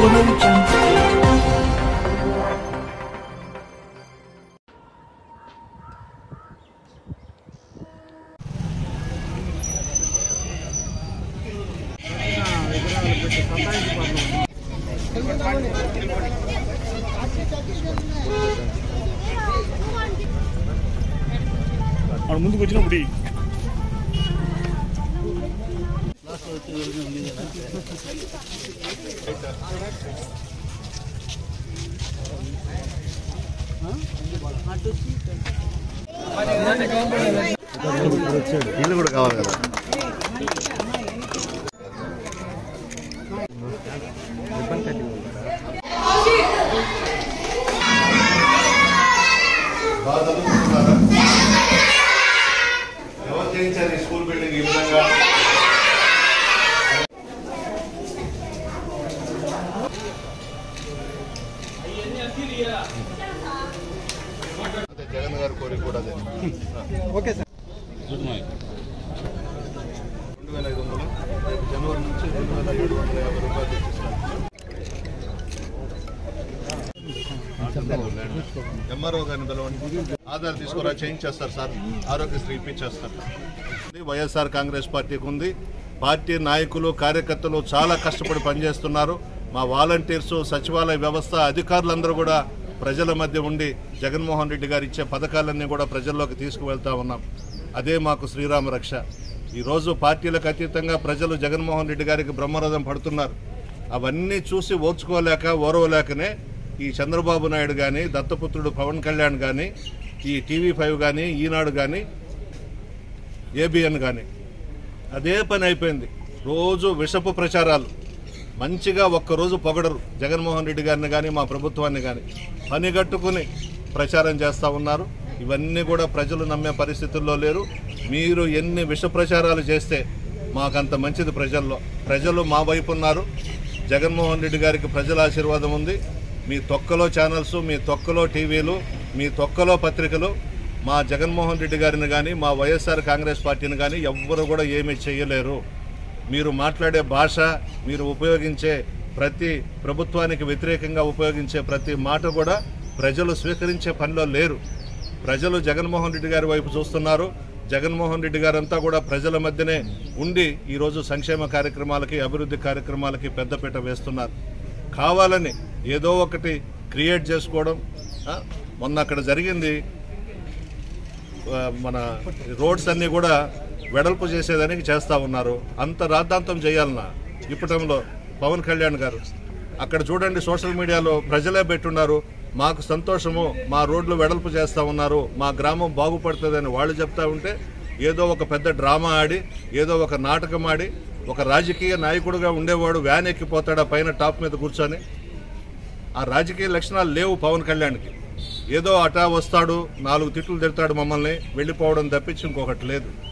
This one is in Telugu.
ముందుకు వచ్చినప్పుడు వీళ్ళు కూడా కావాలి కదా. ఎవరు చేయించారు స్కూల్ బిల్డింగ్ ఈ విధంగా? జగన్ గారి కోరిక కూడా అదే. Okay sir. 2500 జనవరి నుంచి 2750 రూపాయలు తెచ్చిస్తారు. ఎంఆర్ఓ గారిని పిలవండి, ఆధార్ తీసుకురా చేయించేస్తారు సార్, ఆరోగ్యశ్రీ ఇప్పించేస్తారు. వైఎస్ఆర్ కాంగ్రెస్ పార్టీకి ఉంది. పార్టీ నాయకులు కార్యకర్తలు చాలా కష్టపడి పనిచేస్తున్నారు. మా వాలంటీర్స్, సచివాలయ వ్యవస్థ అధికారులందరూ కూడా ప్రజల మధ్య ఉండి జగన్మోహన్ రెడ్డి గారు ఇచ్చే పథకాలన్నీ కూడా ప్రజల్లోకి తీసుకువెళ్తా ఉన్నాం. అదే మాకు శ్రీరామ రక్ష. ఈరోజు పార్టీలకు అతీతంగా ప్రజలు జగన్మోహన్ రెడ్డి గారికి బ్రహ్మరథం పడుతున్నారు. అవన్నీ చూసి ఓర్వలేకనే ఈ చంద్రబాబు నాయుడు కానీ, దత్తపుత్రుడు పవన్ కళ్యాణ్ కానీ, ఈ TV5 కానీ, ఈనాడు కానీ, ABN కానీ అదే పని అయిపోయింది. రోజు విషపు ప్రచారాలు. మంచిగా ఒక్కరోజు పొగడరు జగన్మోహన్ రెడ్డి గారిని కానీ, మా ప్రభుత్వాన్ని కానీ. పనిగట్టుకుని ప్రచారం చేస్తూ ఉన్నారు. ఇవన్నీ కూడా ప్రజలు నమ్మే పరిస్థితుల్లో లేరు. మీరు ఎన్ని విష ప్రచారాలు చేస్తే మాకంత మంచిది ప్రజల్లో. ప్రజలు మా వైపు ఉన్నారు. జగన్మోహన్ రెడ్డి గారికి ప్రజల ఆశీర్వాదం ఉంది. మీ తొక్కలో ఛానల్స్, మీ తొక్కలో టీవీలు, మీ తొక్కలో పత్రికలు మా జగన్మోహన్ రెడ్డి గారిని కానీ, మా వైఎస్ఆర్ కాంగ్రెస్ పార్టీని కానీ ఎవ్వరు కూడా ఏమీ చేయలేరు. మీరు మాట్లాడే భాష, మీరు ఉపయోగించే ప్రతి ప్రభుత్వానికి వ్యతిరేకంగా ఉపయోగించే ప్రతి మాట కూడా ప్రజలు స్వీకరించే పనిలో లేరు. ప్రజలు జగన్మోహన్ రెడ్డి గారి వైపు చూస్తున్నారు. జగన్మోహన్ రెడ్డి గారంతా కూడా ప్రజల మధ్యనే ఉండి ఈరోజు సంక్షేమ కార్యక్రమాలకి, అభివృద్ధి కార్యక్రమాలకి పెద్దపీట వేస్తున్నారు. కావాలని ఏదో ఒకటి క్రియేట్ చేసుకోవడం. మొన్న అక్కడ జరిగింది, మన రోడ్స్ అన్నీ కూడా వెడల్పు చేసేదానికి చేస్తూ ఉన్నారు. అంత రాద్ధాంతం చేయాలన్నా ఇప్పటంలో పవన్ కళ్యాణ్ గారు అక్కడ చూడండి, సోషల్ మీడియాలో ప్రజలే పెట్టున్నారు. మాకు సంతోషము, మా రోడ్లు వెడల్పు చేస్తూ ఉన్నారు, మా గ్రామం బాగుపడుతుందని వాళ్ళు చెప్తా ఉంటే ఏదో ఒక పెద్ద డ్రామా ఆడి, ఏదో ఒక నాటకం ఆడి, ఒక రాజకీయ నాయకుడిగా ఉండేవాడు వ్యాన్ ఎక్కిపోతాడు ఆ పైన టాప్ మీద కూర్చొని. ఆ రాజకీయ లక్షణాలు లేవు పవన్ కళ్యాణ్కి. ఏదో అటా వస్తాడు, 4 తిట్లు తిడతాడు, మమ్మల్ని వెళ్ళిపోవడం తప్పించి ఇంకొకటి లేదు.